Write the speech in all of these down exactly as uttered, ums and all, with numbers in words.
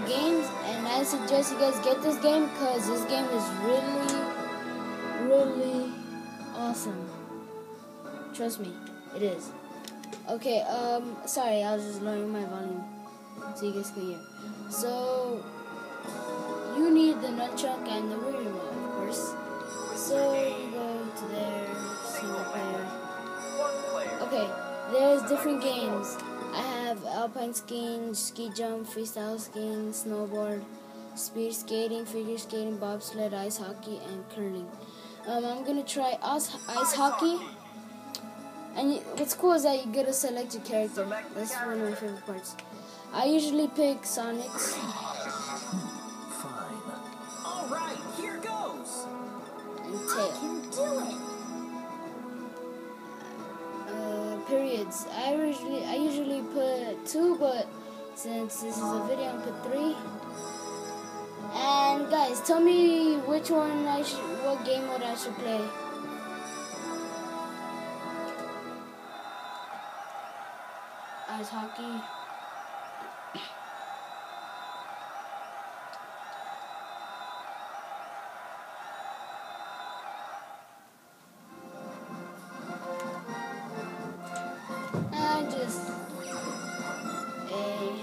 games, and I suggest you guys get this game because this game is really, really awesome. Trust me, it is. Okay, um, sorry, I was just lowering my volume so you guys could hear. So, you need the nunchuck and the Wii remote, of course. So, you go to there, single player. Okay, there's different games. I have alpine skiing, ski jump, freestyle skiing, snowboard, speed skating, figure skating, bobsled, ice hockey, and curling. Um, I'm gonna try ice, ice hockey. And you, what's cool is that you get to select your character. That's one of my favorite parts. I usually pick Sonic's. Fine. All right, here goes. And Tail. I can do it. Uh, periods. I usually I usually put two, but since this is a video, I put three. And guys, tell me which one I should, what game mode I should play. Ice hockey. And just a.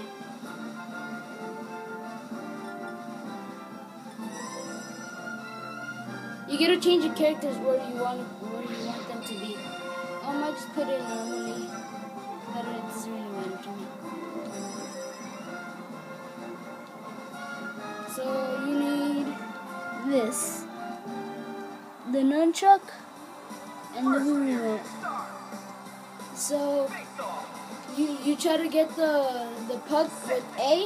You get to change your characters where you want where you want them to be. I might just put it normally. But it doesn't really matter to me. So you need this, the nunchuck, and the Wii remote. So you you try to get the the puck with A,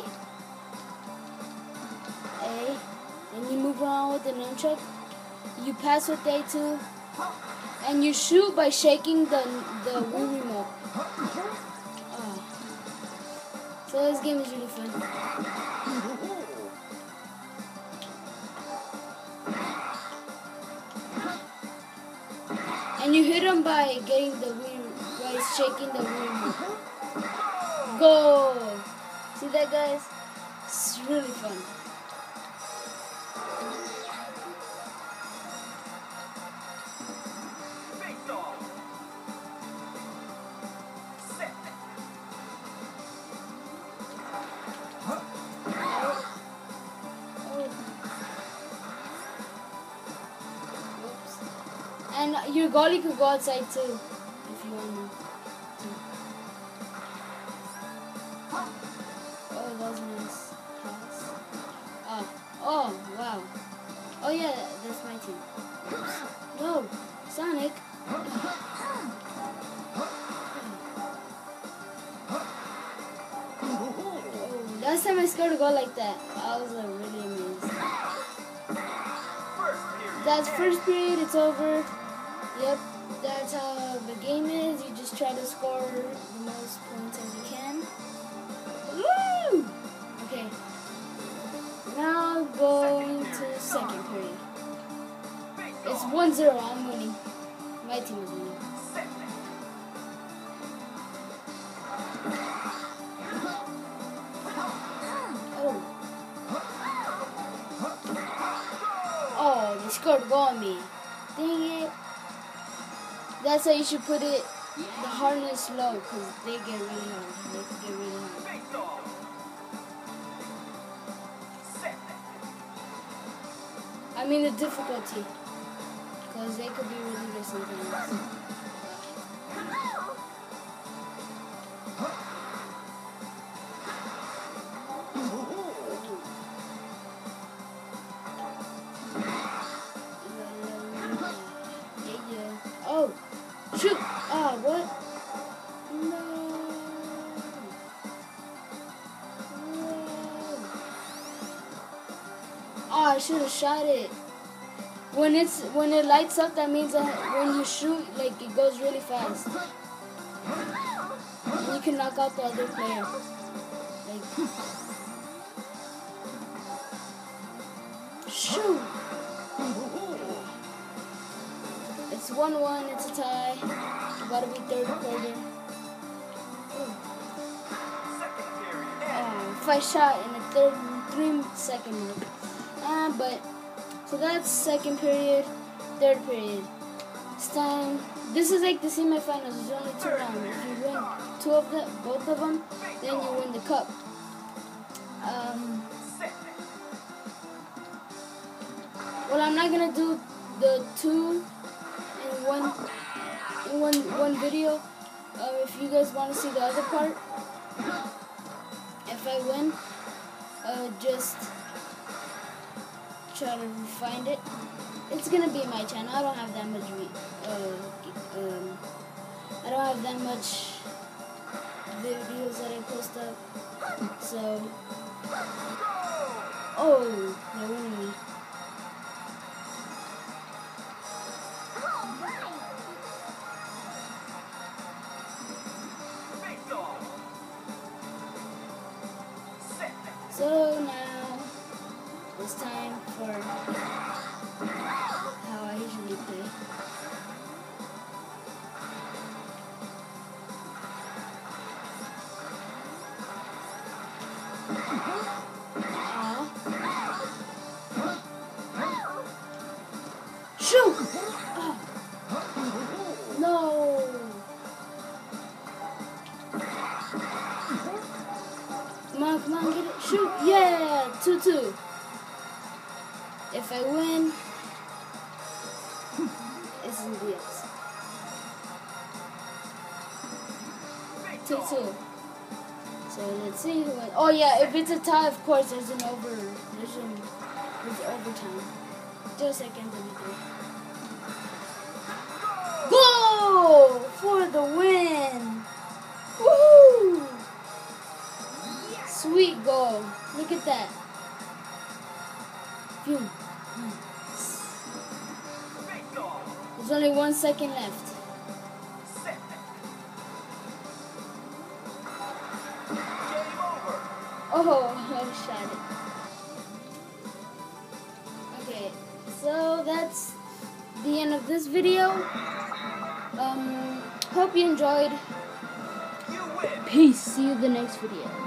A, and you move around with the nunchuck. You pass with A too, and you shoot by shaking the the Wii remote. Oh. So this game is really fun. And you hit them by getting the Wii, by shaking the Wii remote. Go! See that, guys? It's really fun. And your goalie could go outside too, if you want to. Oh, that was a nice pass. Oh, oh, wow. Oh yeah, that's my team. Oops. No, Sonic. Oh, last time I scored a goal like that, I was uh, really amazed. That's first period, it's over. Yep, that's how the game is. You just try to score the most points as you can. Woo! Okay. Now going to second period. It's one zero, I'm winning. My team is winning. Oh. Oh, they scored a goal on me. Dang it. That's how you should put it, the hardness low, because they get really hard. They can get really hard. I mean the difficulty, because they could be really good sometimes. Oh, shoot! Ah, what? No. No. Oh, I should have shot it. When it's when it lights up, that means that when you shoot, like it goes really fast. And you can knock out the other player. Like, shoot! It's one one, it's a tie. About to be third quarter. Oh, if I shot in the third three second mark. Uh, but so that's second period, third period. It's time. This is like the semifinals. There's only two rounds. If you win two of them, both of them, then you win the cup. Um. Well, I'm not gonna do the two in one in one one video. Uh, if you guys want to see the other part, if I win, uh, just try to find it. It's gonna be my channel. I don't have that much. Uh, um, I don't have that much videos that I post up. So, oh, they're winning me. So now it's time for how I usually play. Aw. Shoot! Oh. No! Come on, come on, get it. Shoot. Yeah, two two. If I win, it's in the X. two two. So let's see who wins. Oh yeah, if it's a tie, of course, there's an over. There's an there's overtime. Just a second, let me go. Goal for the win! Woohoo! Sweet goal. Look at that. Phew. There's only one second left. Oh, I shot it. Okay, so that's the end of this video. Um, hope you enjoyed. Peace. See you in the next video.